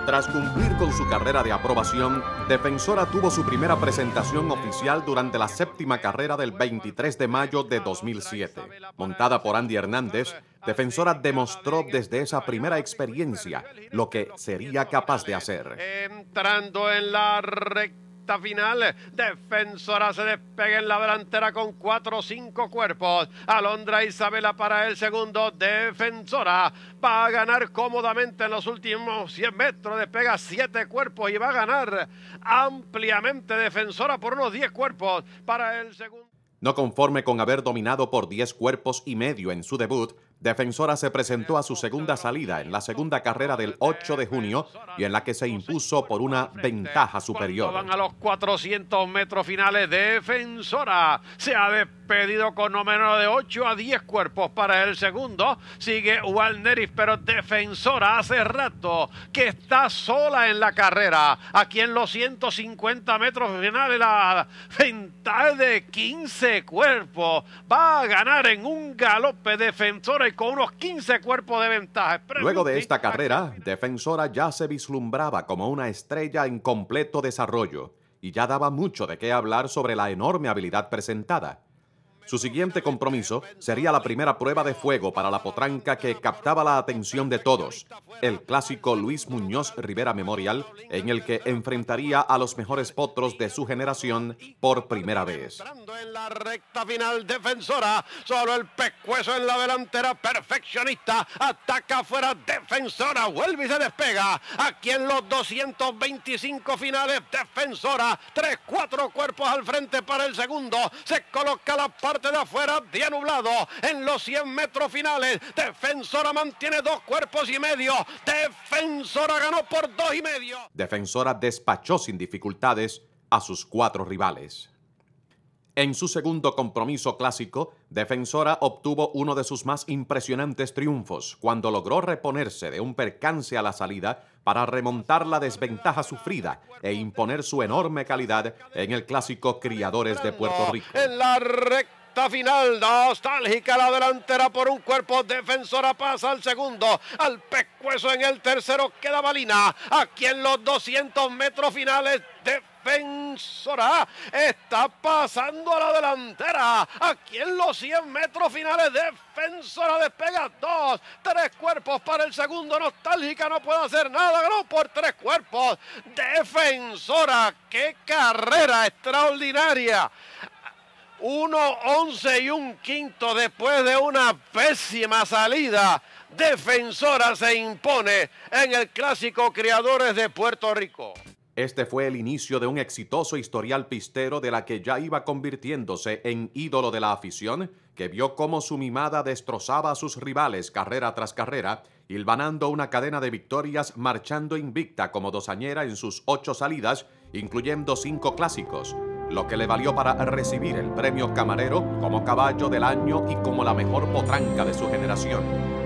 Tras cumplir con su carrera de aprobación, Defensora tuvo su primera presentación oficial durante la séptima carrera del 23 de mayo de 2007. Montada por Andy Hernández, Defensora demostró desde esa primera experiencia lo que sería capaz de hacer. Entrando en la recta final, Defensora se despega en la delantera con 4 o 5 cuerpos. Alondra Isabela para el segundo. Defensora va a ganar cómodamente en los últimos 100 metros, despega 7 cuerpos y va a ganar ampliamente Defensora por unos 10 cuerpos para el segundo. No conforme con haber dominado por 10 cuerpos y medio en su debut, Defensora se presentó a su segunda salida en la segunda carrera del 8 de junio y en la que se impuso por una ventaja superior. Van a los 400 metros finales. Defensora se ha despedido con no menos de 8 a 10 cuerpos para el segundo. Sigue Walneris, pero Defensora hace rato que está sola en la carrera. Aquí en los 150 metros finales la ventaja de 15 cuerpos. Va a ganar en un galope Defensora y con unos 15 cuerpos de ventaja. Luego de esta carrera, Defensora ya se vislumbraba como una estrella en completo desarrollo y ya daba mucho de qué hablar sobre la enorme habilidad presentada. Su siguiente compromiso sería la primera prueba de fuego para la potranca que captaba la atención de todos, el clásico Luis Muñoz Rivera Memorial, en el que enfrentaría a los mejores potros de su generación por primera vez. En la recta final, Defensora, solo el pescuezo en la delantera, perfeccionista, ataca afuera, Defensora, vuelve y se despega. Aquí en los 225 finales, Defensora, 3-4 cuerpos al frente para el segundo, se coloca la parte de afuera, día nublado. En los 100 metros finales, Defensora mantiene 2 cuerpos y medio. Defensora ganó por 2 y medio. Defensora despachó sin dificultades a sus 4 rivales. En su segundo compromiso clásico, Defensora obtuvo uno de sus más impresionantes triunfos cuando logró reponerse de un percance a la salida para remontar la desventaja sufrida e imponer su enorme calidad en el clásico Criadores de Puerto Rico. En la recta final, nostálgica la delantera por un cuerpo, Defensora pasa al segundo, al pescuezo en el tercero queda Balina. Aquí en los 200 metros finales, Defensora está pasando a la delantera. Aquí en los 100 metros finales, Defensora despega 2, 3 cuerpos para el segundo. Nostálgica no puede hacer nada, ganó por 3 cuerpos. Defensora, qué carrera extraordinaria. 1:11 y un quinto después de una pésima salida. Defensora se impone en el clásico Criadores de Puerto Rico. Este fue el inicio de un exitoso historial pistero de la que ya iba convirtiéndose en ídolo de la afición, que vio cómo su mimada destrozaba a sus rivales carrera tras carrera, hilvanando una cadena de victorias, marchando invicta como dosañera en sus 8 salidas, incluyendo 5 clásicos, lo que le valió para recibir el premio Camarero como caballo del año y como la mejor potranca de su generación.